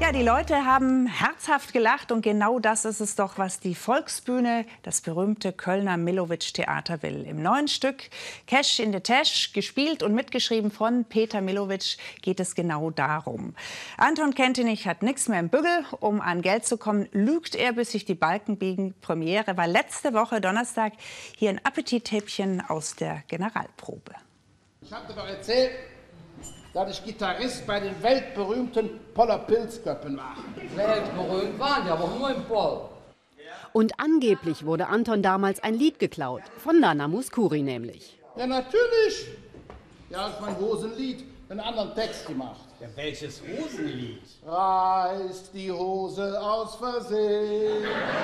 Ja, die Leute haben herzhaft gelacht und genau das ist es doch, was die Volksbühne, das berühmte Kölner Millowitsch-Theater will. Im neuen Stück Cash in the Tash, gespielt und mitgeschrieben von Peter Millowitsch, geht es genau darum. Anton Kentenich hat nichts mehr im Bügel. Um an Geld zu kommen, lügt er, bis sich die Balken biegen. Premiere war letzte Woche Donnerstag. Hier ein Appetithäppchen aus der Generalprobe. Ich habe dir doch erzählt, dass ich Gitarrist bei den weltberühmten Poller Pilzköppen war. Weltberühmt waren die, aber nur im Poll. Und angeblich wurde Anton damals ein Lied geklaut, von Nana Mouskouri nämlich. Ja, natürlich. Ja, ist mein Hosenlied, einen anderen Text gemacht. Ja, welches Hosenlied? Reißt die Hose aus Versehen,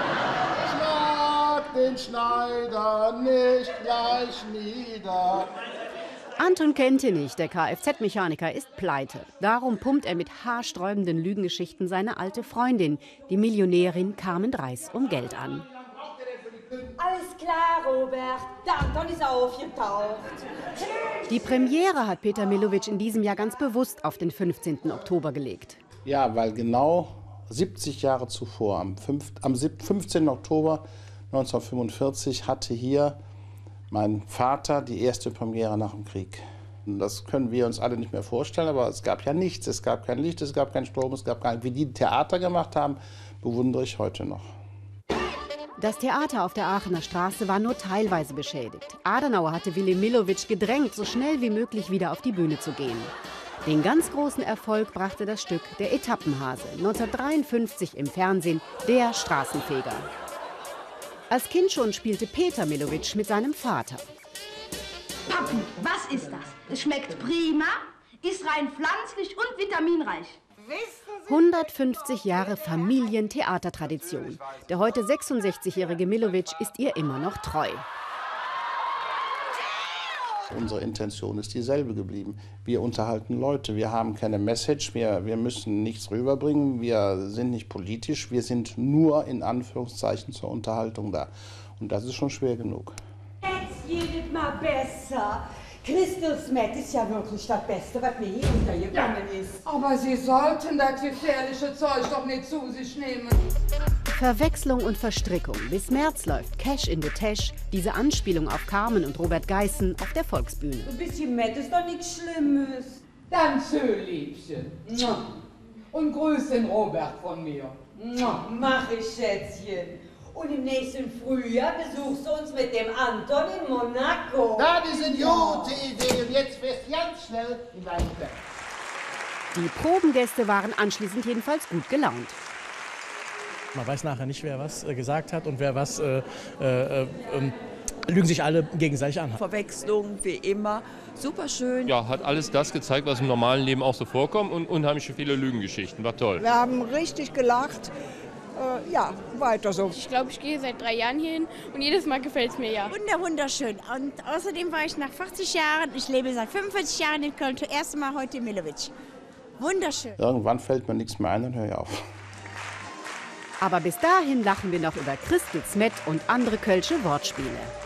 schlag den Schneider nicht gleich nieder. Anton Kentenich, der Kfz-Mechaniker, ist pleite. Darum pumpt er mit haarsträubenden Lügengeschichten seine alte Freundin, die Millionärin Carmen Dreis, um Geld an. Alles klar, Robert. Der Anton ist aufgetaucht. Die Premiere hat Peter Millowitsch in diesem Jahr ganz bewusst auf den 15. Oktober gelegt. Ja, weil genau 70 Jahre zuvor, am 15. Oktober 1945, hatte hier mein Vater die erste Premiere nach dem Krieg. Das können wir uns alle nicht mehr vorstellen, aber es gab ja nichts. Es gab kein Licht, es gab keinen Strom, es gab gar nicht. Wie die Theater gemacht haben, bewundere ich heute noch. Das Theater auf der Aachener Straße war nur teilweise beschädigt. Adenauer hatte Willy Millowitsch gedrängt, so schnell wie möglich wieder auf die Bühne zu gehen. Den ganz großen Erfolg brachte das Stück Der Etappenhase, 1953 im Fernsehen, Der Straßenfeger. Als Kind schon spielte Peter Millowitsch mit seinem Vater. Papi, was ist das? Es schmeckt prima, ist rein pflanzlich und vitaminreich. 150 Jahre Familientheatertradition. Der heute 66-jährige Millowitsch ist ihr immer noch treu. Unsere Intention ist dieselbe geblieben. Wir unterhalten Leute, wir haben keine Message, wir müssen nichts rüberbringen, wir sind nicht politisch, wir sind nur in Anführungszeichen zur Unterhaltung da. Und das ist schon schwer genug. Jetzt jedes Mal besser. Crystal Meth ist ja wirklich das Beste, was mir hier untergekommen ist. Aber Sie sollten das gefährliche Zeug doch nicht zu sich nehmen. Verwechslung und Verstrickung. Bis März läuft Cash in the Tash, diese Anspielung auf Carmen und Robert Geissen, auf der Volksbühne. Ein bisschen Meth ist doch nichts Schlimmes. Dann schön, Liebchen. Und grüß den Robert von mir. Mach ich, Schätzchen. Und im nächsten Frühjahr besuchst du uns mit dem Anton in Monaco. Da, die sind gute Ideen. Jetzt fährst du ganz schnell in dein Bett. Die Probengäste waren anschließend jedenfalls gut gelaunt. Man weiß nachher nicht, wer was gesagt hat und wer was lügen sich alle gegenseitig an. Verwechslung wie immer, super schön. Ja, hat alles das gezeigt, was im normalen Leben auch so vorkommt und unheimlich viele Lügengeschichten. War toll. Wir haben richtig gelacht. Ja, weiter so. Ich glaube, ich gehe seit 3 Jahren hier hin und jedes Mal gefällt es mir ja. Wunderschön. Und außerdem war ich nach 40 Jahren, ich lebe seit 45 Jahren in Köln, zum ersten Mal heute in Millowitsch. Wunderschön. Irgendwann fällt mir nichts mehr ein, dann höre ich auf. Aber bis dahin lachen wir noch über Crystal Meth und andere kölsche Wortspiele.